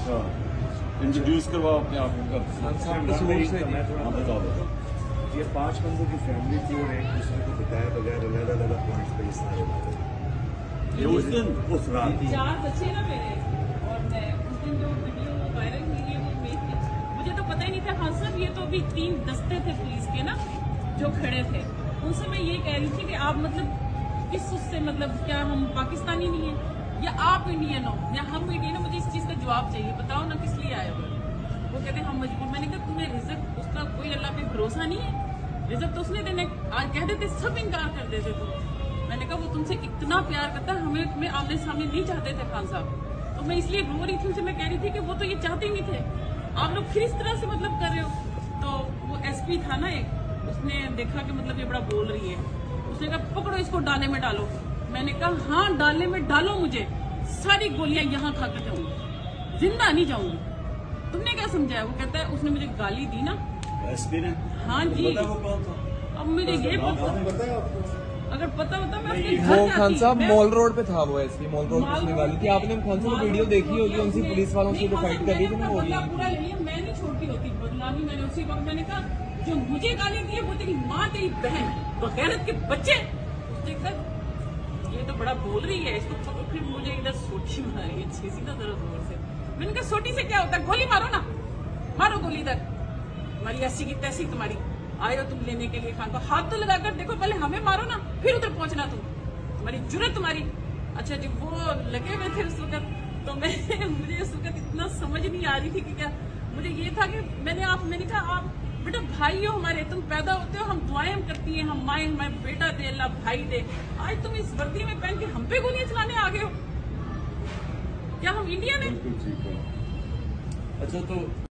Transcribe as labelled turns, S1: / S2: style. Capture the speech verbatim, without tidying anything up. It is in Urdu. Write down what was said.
S1: انٹروڈیوس کرواؤ اپنے آپ کو. ہاں بتاؤ بتاؤ.
S2: یہ پانچ بندوں کی فیملی تھی اور ایک دوسرے کو بتایا بغیر علیحدہ علیحدہ پوائنٹس پہ یہ سارے باتیں.
S1: یہ اس دن
S2: اس رات
S3: چار بچے نا میرے اور میں اس دن جو ویڈیو وائرل ہوئی ہے وہ میری تھی. مجھے تو پتہ ہی نہیں تھا. خان صاحب یہ تو ابھی تین دستے تھے پولیس کے نا جو کھڑے تھے. ان سے میں یہ کہہ رہی تھی کہ آپ مطلب کس اس سے مطلب کیا ہم پاکستانی نہیں ہیں یا آپ انڈین ہو یا ہم انڈین ہو. مجھے اس چیز کا جواب چاہیے. بتاؤ نا کس لیے آئے ہو. وہ کہتے ہیں ہم مجبور. میں نے کہا تمہیں رزق اس کا کوئی اللہ پہ بھروسہ نہیں ہے. رزق تو اس نے دینے آج کہہ دیتے سب انکار کر دیتے تم. میں نے کہا وہ تم سے اتنا پیار کرتا ہے. ہمیں تمہیں آمنے سامنے نہیں چاہتے تھے خان صاحب. تو میں اس لیے رو رہی تھی. ان سے میں کہہ رہی تھی کہ وہ تو یہ چاہتے ہی نہیں تھے. آپ لوگ پھر اس طرح سے مطلب کر رہے ہو. تو وہ ایس پی تھا نا ایک, اس نے دیکھا کہ مطلب یہ بڑا بول رہی ہے. اس نے کہا پکڑو اس کو ڈالے میں ڈالو. میں نے کہا ہاں ڈالے میں ڈالو. مجھے ساری گولیاں یہاں کھا کر جاؤں گی, زندہ نہیں جاؤں گی. تم نے کیا سمجھایا. وہ کہتا ہے اس نے مجھے گالی دی نا.
S1: ایس پی نے
S3: ہاں جی.
S1: وہ کون تھا.
S3: اب مجھے یہ پتا اگر پتا ہوتا میں اس کے
S4: وہ
S3: گھر
S4: خان صاحب
S3: جاتی.
S4: مال روڈ پہ تھا. وہ ایس پی مال روڈ پہ اس نے گالی تھی. آپ نے خان صاحب ویڈیو دیکھی ہوگی ان سے پولیس والوں سے جو فائٹ کر رہی تھی نا. وہ
S3: پورا لیے میں نہیں چھوڑتی ہوتی بدنامی. میں نے اسی وقت میں نے کہا جو مجھے گالی دی ہے وہ تیری ماں تیری بہن بغیرت کے بچے. اس نے کہا یہ تو بڑا بول رہی ہے. اس کو پھر مجھے ادھر سوٹی ماری اچھی سی نا ذرا زور سے. میں نے کہا سوٹی سے کیا ہوتا ہے. گولی مارو نا, مارو گولی ادھر. ہماری ایسی کی تیسی تمہاری. آئے ہو تم لینے کے لیے خان کو. ہاتھ تو لگا کر دیکھو. پہلے ہمیں مارو نا پھر ادھر پہنچنا. تم تمہاری جرت تمہاری. اچھا جی وہ لگے ہوئے تھے اس وقت. تو میں مجھے اس وقت اتنا سمجھ نہیں آ رہی تھی کہ کیا. مجھے یہ تھا کہ میں نے آپ میں نے کہا آپ بیٹا بھائی ہو ہمارے. تم پیدا ہوتے ہو ہم دعائیں کرتی ہیں. ہم مائیں ہمارے بیٹا دے اللہ بھائی دے. آج تم اس وردی میں پہن کے ہم پہ گولیاں چلانے آ گئے ہو. کیا ہم انڈین ہیں.
S1: بالکل ٹھیک ہے. اچھا تو